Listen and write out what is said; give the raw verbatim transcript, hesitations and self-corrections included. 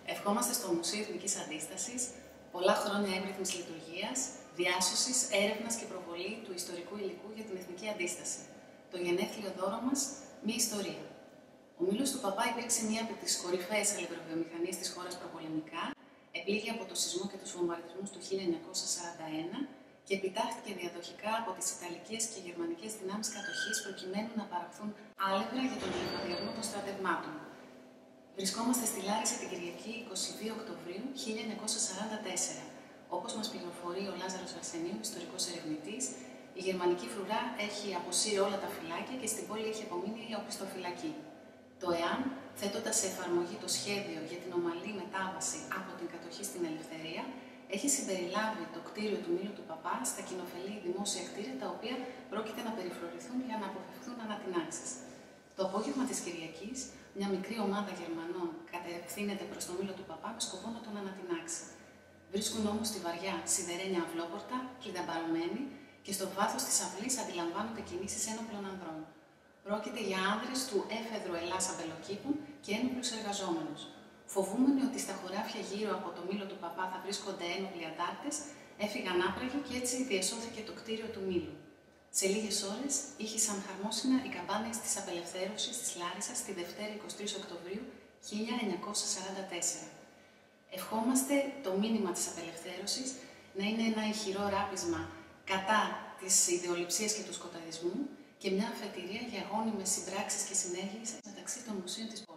Ευχόμαστε στο Μουσείο Εθνικής Αντίστασης πολλά χρόνια εύρυθμης λειτουργίας, διάσωσης, έρευνας και προβολή του ιστορικού υλικού για την εθνική αντίσταση. Το γενέθλιο δώρο μας, μια ιστορία. Ο Μήλος του Παπά υπήρξε μία από τις κορυφαίες αλευροβιομηχανίες της χώρας προπολεμικά, επλήγει από το σεισμό και τους βομβαρδισμούς του χίλια εννιακόσια σαράντα ένα και επιτάχθηκε διαδοχικά από τις Ιταλικές και Γερμανικές δυνάμεις κατοχής προκειμένου να παραχθούν άλευρα για τον ελευθεριασμό των στρατευμάτων. Βρισκόμαστε στη Λάρισα την Κυριακή εικοστή δεύτερη Οκτωβρίου χίλια εννιακόσια σαράντα τέσσερα. Όπως μας πληροφορεί ο Λάζαρος Αρσενίου, ιστορικός ερευνητής, η γερμανική φρουρά έχει αποσύρει όλα τα φυλάκια και στην πόλη έχει απομείνει η οπισθοφυλακή. Το ΕΑΜ, θέτοντας σε εφαρμογή το σχέδιο για την ομαλή μετάβαση από την κατοχή στην ελευθερία, έχει συμπεριλάβει το κτίριο του Μήλου του Παπά στα κοινοφελή δημόσια κτίρια, τα οποία πρόκειται να περιφρουρηθούν για να αποφευθούν ανατινάξεις. Το απόγευμα της Κυριακής, μια μικρή ομάδα Γερμανών κατευθύνεται προς το Μήλο του Παπά με σκοπό να τον ανατινάξει. Βρίσκουν όμως τη βαριά σιδερένια αυλόπορτα, κλειδαμπαρωμένη, και στο βάθος της αυλής αντιλαμβάνονται κινήσεις ένοπλων ανδρών. Πρόκειται για άνδρες του έφεδρου Ελλάς αμπελοκήπων και ένοπλους εργαζόμενους. Φοβούμενοι ότι στα χωράφια γύρω από το Μήλο του Παπά θα βρίσκονται ένοπλοι αντάρτες, έφυγαν άπραγοι και έτσι διασώθηκε το κτίριο του Μήλου. Σε λίγες ώρες ήχησαν χαρμόσυνα οι καμπάνες της απελευθέρωσης της Λάρισσας τη Δευτέρα εικοστή τρίτη Οκτωβρίου χίλια εννιακόσια σαράντα τέσσερα. Ευχόμαστε το μήνυμα της απελευθέρωσης να είναι ένα ηχηρό ράπισμα κατά της ιδεολειψίας και του σκοταδισμού και μια αφετηρία για αγώνιμες συμπράξεις και συνέργειες μεταξύ των μουσείων της πόλης.